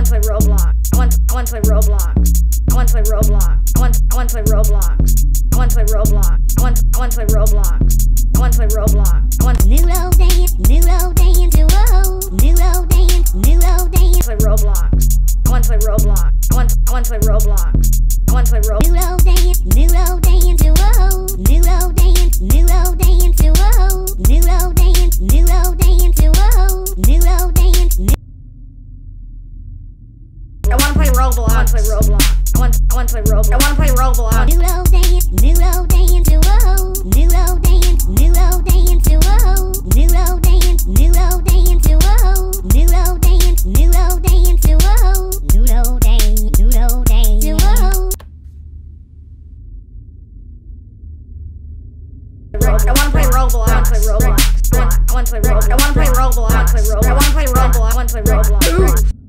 wanna play Roblox. I wanna play Roblox. I wanna play Roblox. I wanna play Roblox. I wanna play Roblox. I wanna play Roblox. I wanna play Roblox. I want Noodle dance, whoa. Noodle dance, play Roblox. I wanna play Roblox. I wanna play Roblox. I wanna play Roblox. Noodle dance, whoa. Noodle dance, whoa. Noodle dance, whoa. Noodle dance, whoa. Noodle dance. I wanna play Roblox. I wanna play Roblox. I wanna play Roblox. I wanna play Roblox. Noodle dance, whoa. Noodle dance, whoa. Noodle dance, whoa. Noodle dance, whoa. Noodle dance, whoa. Noodle dance, whoa. Noodle dance, whoa. I wanna play Roblox. I wanna play Roblox. I wanna play Roblox. I wanna play Roblox. I wanna play Roblox. I wanna play Roblox. I wanna play Roblox.